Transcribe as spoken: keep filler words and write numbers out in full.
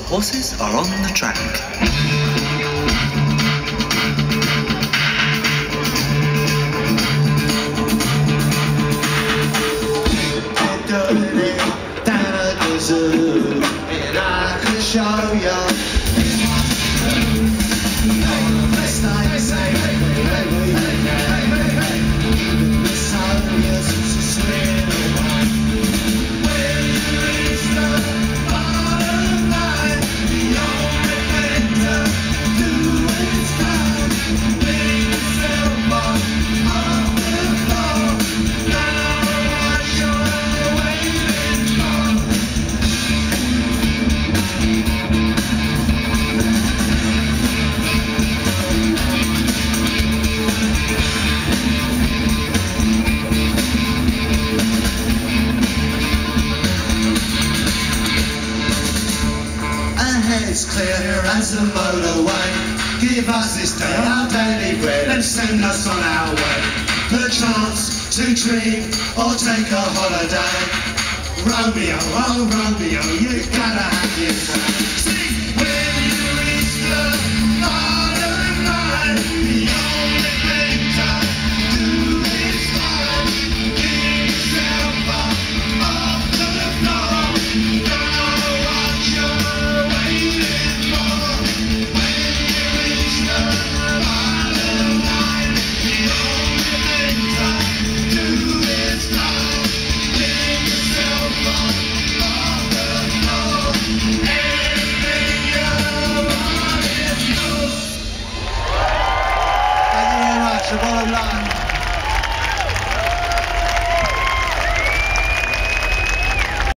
horses are on the track. Down at the zoo, and I can show you. Best I say, the soldiers to swim away. When you reach the bottom line, the only thing to do is climb. Leave yourself on the floor. Now what you're waiting for. It's clear as the motorway. Give us this day our daily bread and send us on our way. Perchance to dream or take a holiday. Romeo, oh Romeo, you gotta have your say. See, when you reach the bottom line,